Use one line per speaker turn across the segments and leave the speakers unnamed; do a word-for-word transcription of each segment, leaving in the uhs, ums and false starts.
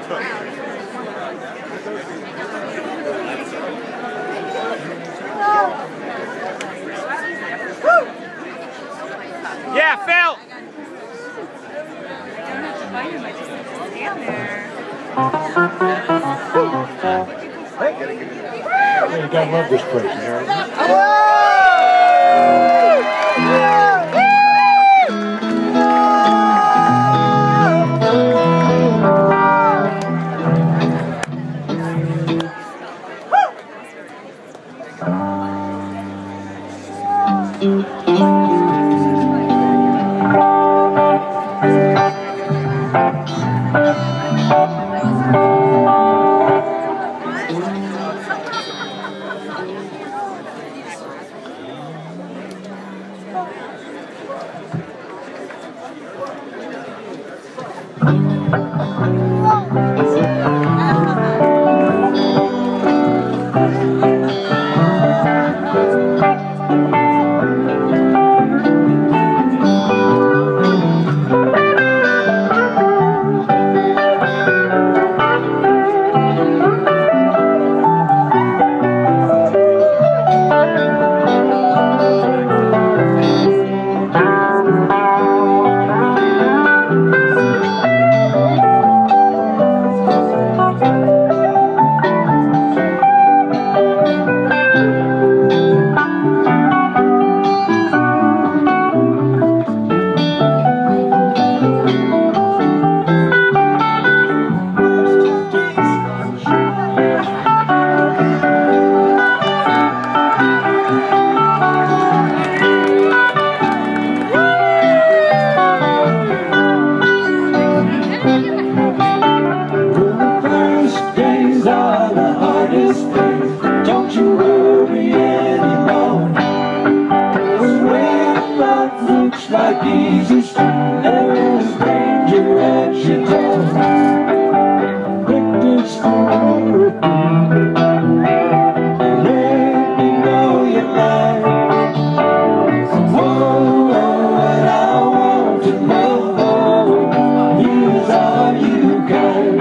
Yeah, Phil!
Hey, you gotta love this place, you know?
Like easy street, there is danger at your door. Quick to school, let me know your mind. Whoa, what I want to know is all you got.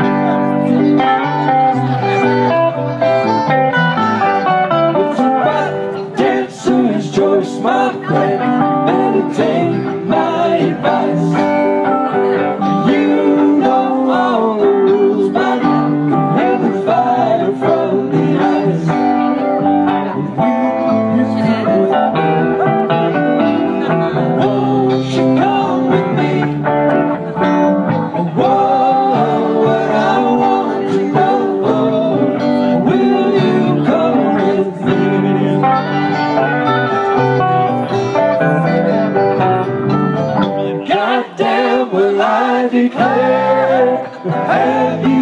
It's about dancer's choice, my friend. Better take my advice. You know all the rules, but you can never fire from the ice. Won't you come with me? Whoa, what I want to know, will you come with me? Goddamn, will I declare, have you